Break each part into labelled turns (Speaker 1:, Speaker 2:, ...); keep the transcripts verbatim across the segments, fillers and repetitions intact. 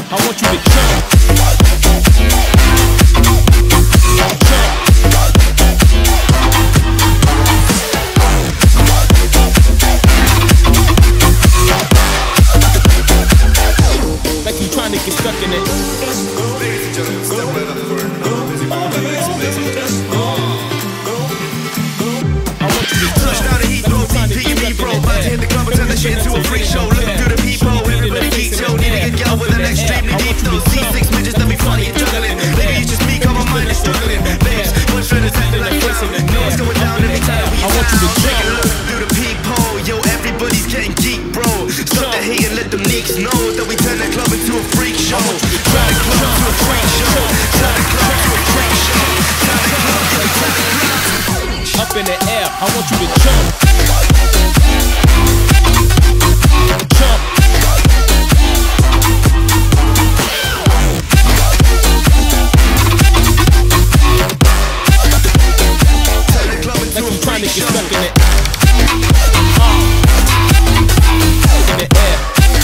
Speaker 1: I want you to jump. Like you trying to get stuck in it.
Speaker 2: Touchdown to heat, bro, P and me, bro. About to hit the club and turn the shit into a freak show. Looking through the peephole, everybody geeks, yo. Need to get gal with an extremely deep those C six midgets that be funny and juggling. Maybe it's just me, cause my mind is struggling. Babes, boyfriend is acting like clown. Know what's going down every time we
Speaker 1: I want you to
Speaker 2: take a look through the peephole, yo. Everybody's getting geek, bro. Stop the hate and let them neeks know that we turn the club into a freak show. Turn the club to a freak show. Turn the club to a freak show. Turn the club to a freak show.
Speaker 1: Up in the air, I want you to jump. Jump. Like you trying to get stuck in it. Uh. In the air.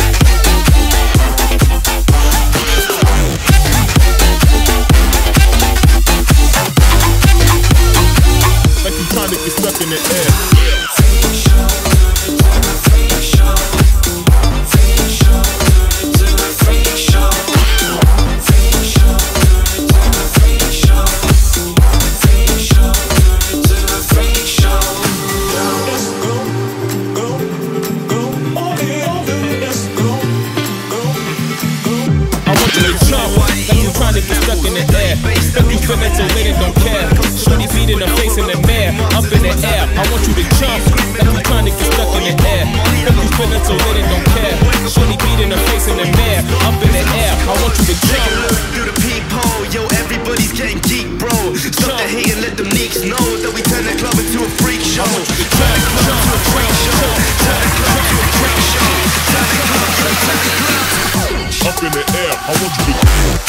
Speaker 1: Like you trying to get stuck in the air. Feeling so lit and don't care. Shorty feet in the face in the mirror. Up in the air, I want you to jump. Like you trying to get stuck in the air. Like you feeling so lit and don't care. Shorty feet in the face in the mirror. Up in the air, I want you to jump.
Speaker 2: Through the peephole, yo, everybody's getting geek, bro. Stop the hate and let them neeks know that we turn the club into a freak show. Turn the club to a freak show. Turn the club to a freak show. Turn the club to a freak show.
Speaker 1: Up in the air, I want you to jump.